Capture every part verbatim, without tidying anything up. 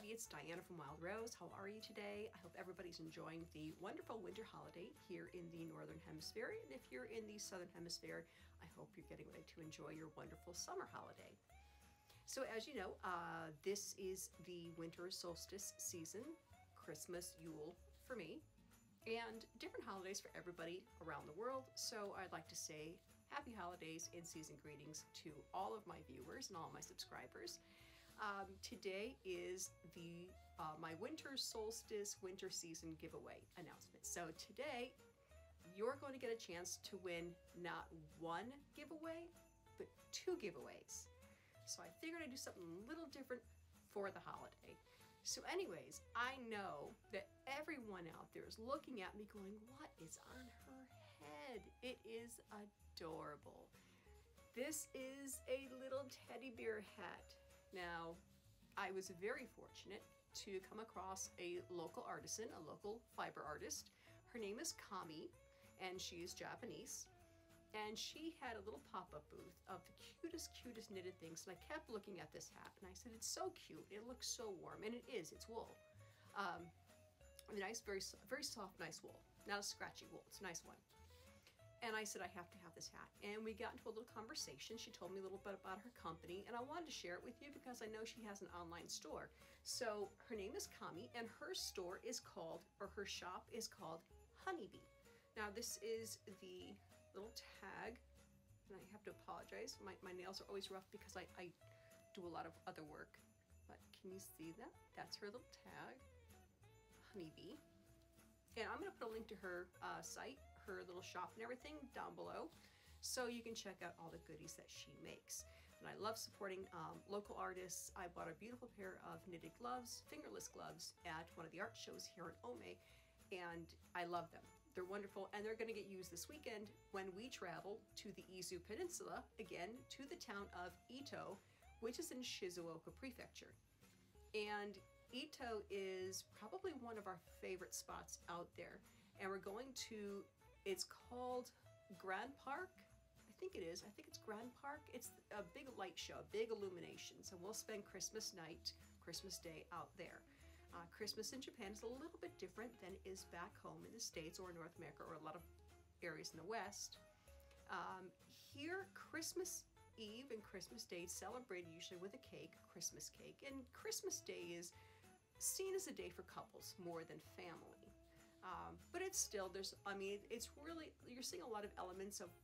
everybody, it's Diana from Wild Rose. How are you today? I hope everybody's enjoying the wonderful winter holiday here in the Northern Hemisphere. And if you're in the Southern Hemisphere, I hope you're getting ready to enjoy your wonderful summer holiday. So as you know, uh, this is the winter solstice season, Christmas, Yule for me, and different holidays for everybody around the world. So I'd like to say happy holidays and season greetings to all of my viewers and all my subscribers. Um, today is the uh, my winter solstice winter season giveaway announcement. So today you're going to get a chance to win not one giveaway, but two giveaways. So I figured I'd do something a little different for the holiday. So anyways, I know that everyone out there is looking at me going, what is on her head? It is adorable. This is a little teddy bear hat. Now, I was very fortunate to come across a local artisan, a local fiber artist. Her name is Kami, and she is Japanese. And she had a little pop-up booth of the cutest, cutest knitted things. And I kept looking at this hat, and I said, it's so cute. It looks so warm, and it is. It's wool. Um, a nice, very, very soft, nice wool. Not a scratchy wool. It's a nice one. And I said, I have to have this hat. And we got into a little conversation. She told me a little bit about her company, and I wanted to share it with you because I know she has an online store. So her name is Kami, and her store is called, or her shop is called Honeybee. Now this is the little tag, and I have to apologize. My, my nails are always rough because I, I do a lot of other work. But can you see that? That's her little tag, Honeybee. And I'm gonna put a link to her uh, site, her little shop and everything down below, so you can check out all the goodies that she makes. And I love supporting um, local artists. I bought a beautiful pair of knitted gloves, fingerless gloves, at one of the art shows here in Ome, and I love them. They're wonderful, and they're gonna get used this weekend when we travel to the Izu Peninsula, again, to the town of Ito, which is in Shizuoka Prefecture. And Ito is probably one of our favorite spots out there. And we're going to, it's called Grand Park. I think it is. I think it's Grand Park. It's a big light show, a big illumination. So we'll spend Christmas night, Christmas Day out there. Uh, Christmas in Japan is a little bit different than it is back home in the States or North America or a lot of areas in the West. Um, here, Christmas Eve and Christmas Day is celebrated usually with a cake, Christmas cake. And Christmas Day is seen as a day for couples more than family. Um, but it's still, there's, I mean, it's really, you're seeing a lot of elements of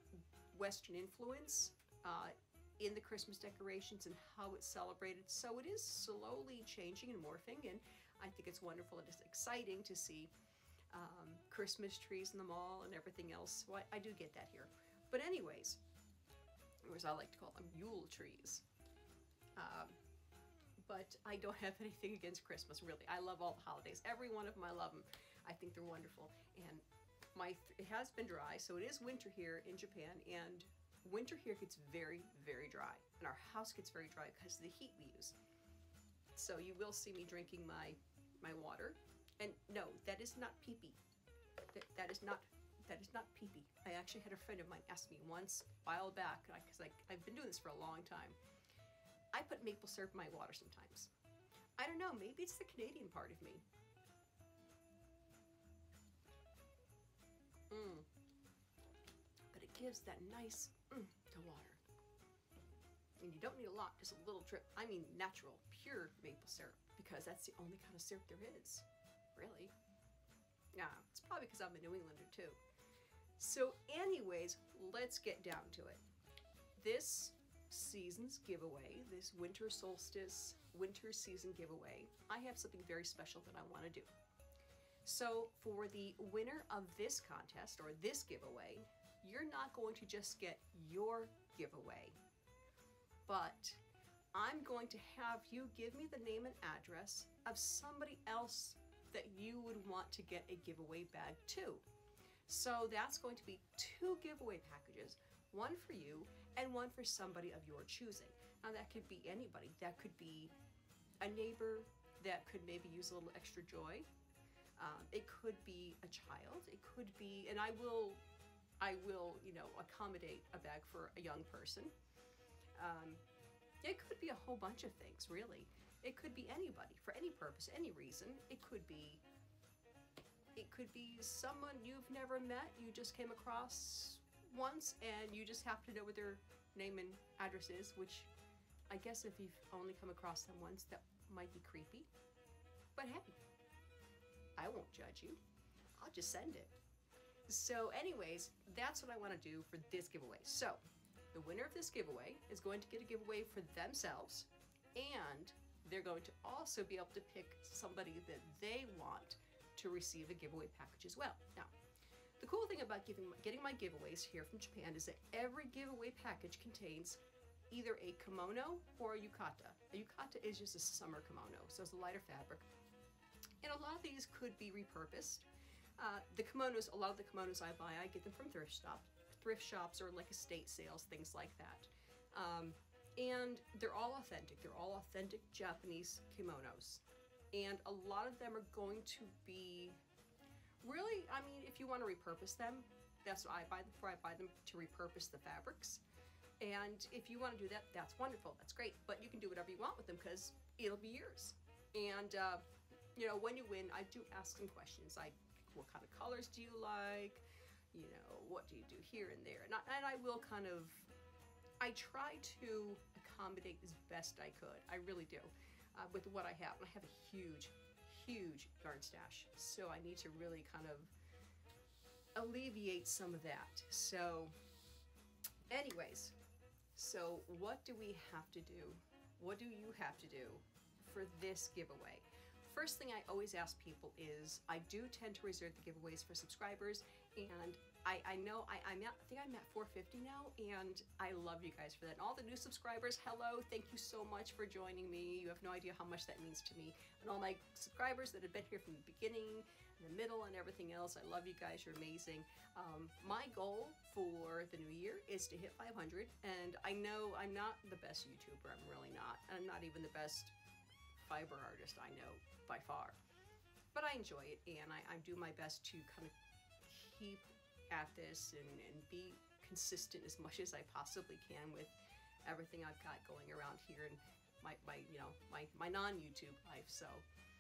Western influence uh, in the Christmas decorations and how it's celebrated. So it is slowly changing and morphing, and I think it's wonderful and it's exciting to see um, Christmas trees in the mall and everything else. So I, I do get that here. But anyways, or as I like to call them, Yule trees. Um, but I don't have anything against Christmas, really. I love all the holidays. Every one of them, I love them. I think they're wonderful. And my it has been dry, so it is winter here in Japan, and winter here gets very, very dry. And our house gets very dry because of the heat we use. So you will see me drinking my, my water. And no, that is not pee-pee. That, that is not That is not pee-pee. I actually had a friend of mine ask me once, a while back, because like, I've been doing this for a long time. I put maple syrup in my water sometimes. I don't know, maybe it's the Canadian part of me. Mmm. But it gives that nice mmm to water. And you don't need a lot, just a little drip. I mean natural, pure maple syrup, because that's the only kind of syrup there is, really. Yeah, it's probably because I'm a New Englander too. So anyways, let's get down to it. This season's giveaway, this winter solstice, winter season giveaway, I have something very special that I want to do. So for the winner of this contest, or this giveaway, you're not going to just get your giveaway, but I'm going to have you give me the name and address of somebody else that you would want to get a giveaway bag to. So that's going to be two giveaway packages, one for you and one for somebody of your choosing. Now that could be anybody. That could be a neighbor that could maybe use a little extra joy. Um, it could be a child. It could be, and I will, I will, you know, accommodate a bag for a young person. Um, it could be a whole bunch of things, really. It could be anybody, for any purpose, any reason. It could be, it could be someone you've never met, you just came across once, and you just happen to know what their name and address is, which I guess if you've only come across them once, that might be creepy. But hey, I won't judge you. I'll just send it. So anyways, that's what I want to do for this giveaway. So the winner of this giveaway is going to get a giveaway for themselves, and they're going to also be able to pick somebody that they want to receive a giveaway package as well. Now, the cool thing about giving, getting my giveaways here from Japan is that every giveaway package contains either a kimono or a yukata. A yukata is just a summer kimono, so it's a lighter fabric. And a lot of these could be repurposed. Uh, the kimonos, a lot of the kimonos I buy, I get them from thrift shops, thrift shops or like estate sales, things like that. Um, and they're all authentic. They're all authentic Japanese kimonos. And a lot of them are going to be really, I mean, if you want to repurpose them, that's what I buy them for. I buy them to repurpose the fabrics. And if you want to do that, that's wonderful. That's great. But you can do whatever you want with them because it'll be yours. And, uh, you know, when you win, I do ask some questions. I, what kind of colors do you like? You know, what do you do here and there? And I, and I will kind of, I try to accommodate as best I could. I really do. Uh, with what I have. And I have a huge, huge yarn stash. So I need to really kind of alleviate some of that. So anyways, so what do we have to do? What do you have to do for this giveaway? First thing I always ask people is, I do tend to reserve the giveaways for subscribers, and I, I know I, I'm at, I think I'm at four fifty now, and I love you guys for that. And all the new subscribers, hello, thank you so much for joining me. You have no idea how much that means to me. And all my subscribers that have been here from the beginning, in the middle, and everything else, I love you guys, you're amazing. Um, my goal for the new year is to hit five hundred, and I know I'm not the best YouTuber, I'm really not. And I'm not even the best fiber artist I know, by far. But I enjoy it, and I, I do my best to kind of keep at this and, and be consistent as much as I possibly can with everything I've got going around here and my, my you know, my, my non-YouTube life. So,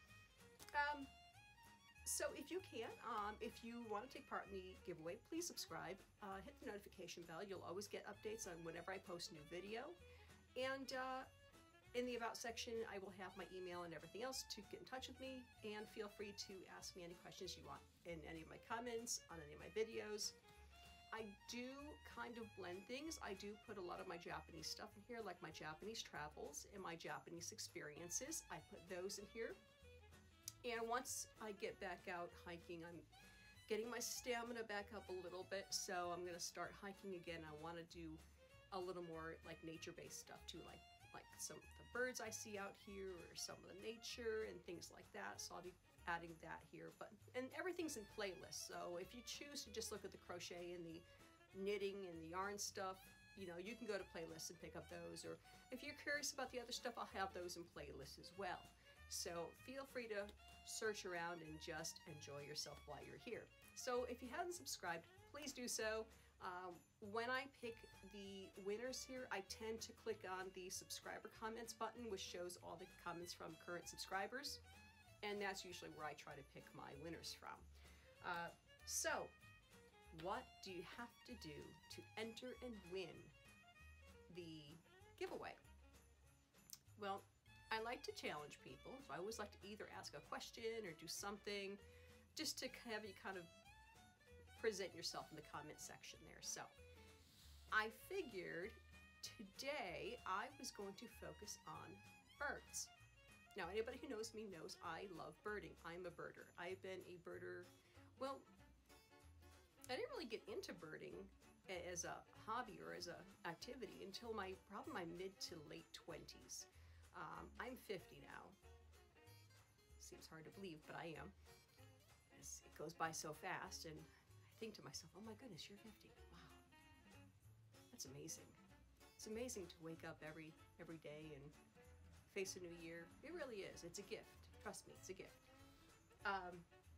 um, so if you can, um, if you want to take part in the giveaway, please subscribe, uh, hit the notification bell. You'll always get updates on whenever I post a new video. And, uh, in the About section, I will have my email and everything else to get in touch with me, and feel free to ask me any questions you want in any of my comments, on any of my videos. I do kind of blend things. I do put a lot of my Japanese stuff in here, like my Japanese travels and my Japanese experiences. I put those in here. And once I get back out hiking, I'm getting my stamina back up a little bit, so I'm going to start hiking again. I want to do a little more like nature-based stuff too, like like some of the birds I see out here, or some of the nature and things like that. So I'll be adding that here. But and everything's in playlists. So if you choose to just look at the crochet and the knitting and the yarn stuff, you know, you can go to playlists and pick up those. Or if you're curious about the other stuff, I'll have those in playlists as well. So feel free to search around and just enjoy yourself while you're here. So if you haven't subscribed, please do so. Um, when I pick the winners here, I tend to click on the subscriber comments button, which shows all the comments from current subscribers. And that's usually where I try to pick my winners from. Uh, so, what do you have to do to enter and win the giveaway? Well, I like to challenge people. So I always like to either ask a question or do something just to have you kind of present yourself in the comment section there. So I figured today I was going to focus on birds. Now, anybody who knows me knows I love birding. I'm a birder. I've been a birder, well, I didn't really get into birding as a hobby or as an activity until my, probably my mid to late twenties. Um, I'm fifty now. Seems hard to believe, but I am. It's, it goes by so fast, and I think to myself, oh my goodness, you're fifty. Wow. That's amazing. It's amazing to wake up every every day and face a new year. It really is. It's a gift. Trust me, it's a gift. Um,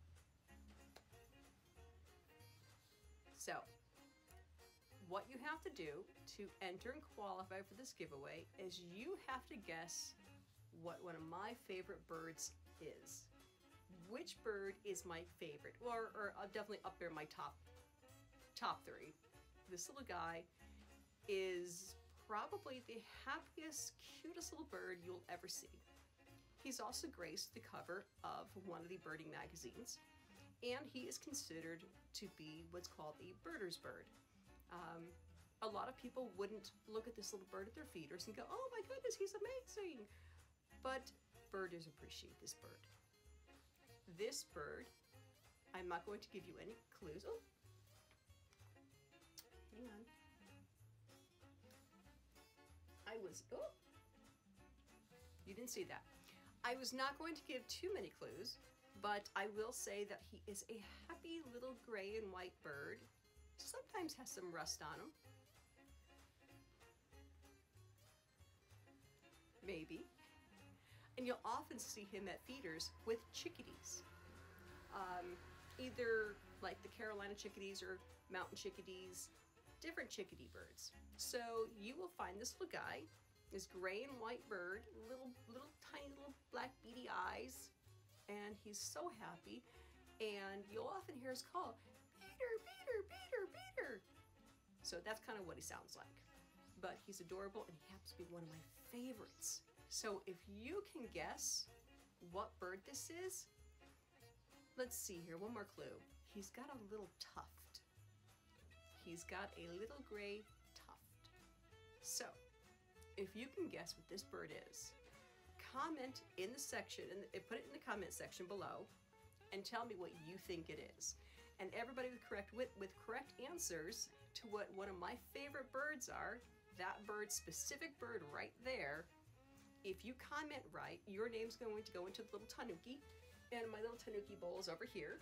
so, what you have to do to enter and qualify for this giveaway is you have to guess what one of my favorite birds is. Which bird is my favorite? Or, or uh, definitely up there in my top, top three. This little guy is probably the happiest, cutest little bird you'll ever see. He's also graced the cover of one of the birding magazines, and he is considered to be what's called a birder's bird. Um, a lot of people wouldn't look at this little bird at their feeders and go, oh my goodness, he's amazing. But birders appreciate this bird. This bird, I'm not going to give you any clues. Oh, hang on. I was, oh, you didn't see that. I was not going to give too many clues, but I will say that he is a happy little gray and white bird. Sometimes has some rust on him. Maybe. And you'll often see him at feeders with chickadees. Um, either like the Carolina chickadees or mountain chickadees, different chickadee birds. So you will find this little guy, this gray and white bird, little, little tiny little black beady eyes, and he's so happy. And you'll often hear his call, Peter, Peter, Peter, Peter. So that's kind of what he sounds like. But he's adorable, and he happens to be one of my favorites. So if you can guess what bird this is, let's see here, one more clue. He's got a little tuft. He's got a little gray tuft. So if you can guess what this bird is, comment in the section, and put it in the comment section below, and tell me what you think it is. And everybody with correct with, with correct answers to what one of my favorite birds are, that bird, specific bird right there, if you comment right, your name's going to go into the little tanuki, and my little tanuki bowl is over here.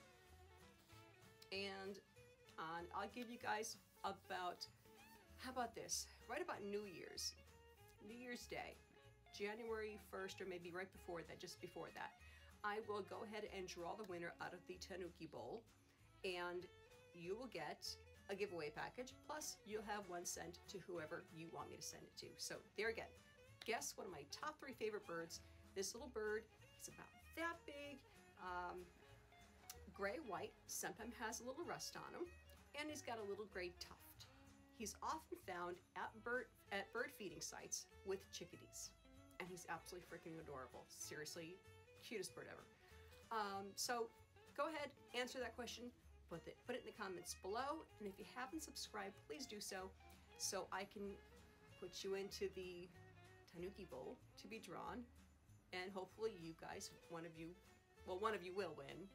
And um, I'll give you guys about, how about this? Right about New Year's, New Year's Day, January first, or maybe right before that, just before that, I will go ahead and draw the winner out of the tanuki bowl, and you will get a giveaway package, plus you'll have one sent to whoever you want me to send it to. So there again, guess one of my top three favorite birds. This little bird, he's about that big, um, gray-white, sometimes has a little rust on him, and he's got a little gray tuft. He's often found at bird, at bird feeding sites with chickadees, and he's absolutely freaking adorable. Seriously, cutest bird ever. Um, so go ahead, answer that question, put it, put it in the comments below, and if you haven't subscribed, please do so, so I can put you into the tanuki bowl to be drawn, and hopefully you guys, one of you, well, one of you will win,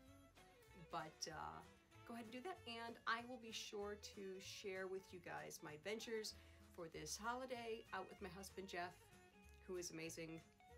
but uh, go ahead and do that, and I will be sure to share with you guys my adventures for this holiday out with my husband Jeff, who is amazing,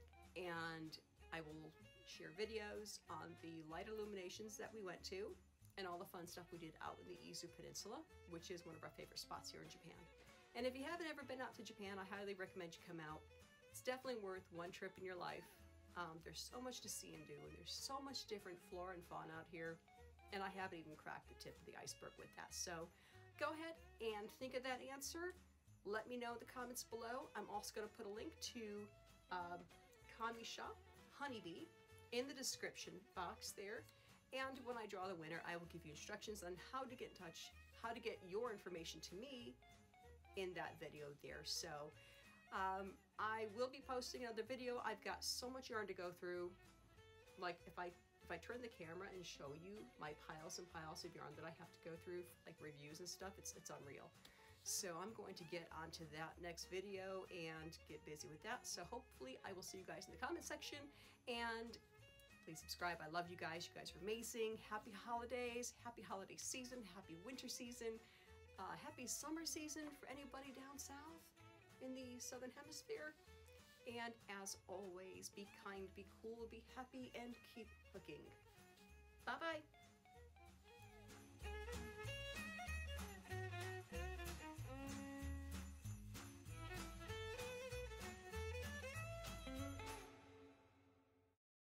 and I will share videos on the light illuminations that we went to and all the fun stuff we did out in the Izu Peninsula, which is one of our favorite spots here in Japan. And if you haven't ever been out to Japan, I highly recommend you come out. It's definitely worth one trip in your life. Um, there's so much to see and do, and there's so much different flora and fauna out here, and I haven't even cracked the tip of the iceberg with that. So go ahead and think of that answer. Let me know in the comments below. I'm also going to put a link to um, Kami Shop Honeybee in the description box there. And when I draw the winner, I will give you instructions on how to get in touch, how to get your information to me in that video there. So um, I will be posting another video. I've got so much yarn to go through. Like if I if I turn the camera and show you my piles and piles of yarn that I have to go through, like reviews and stuff, it's it's unreal. So I'm going to get onto that next video and get busy with that. So hopefully I will see you guys in the comment section, and please subscribe. I love you guys. You guys are amazing. Happy holidays, happy holiday season, happy winter season, uh, happy summer season for anybody down south in the Southern Hemisphere. And as always, be kind, be cool, be happy, and keep hooking. Bye-bye.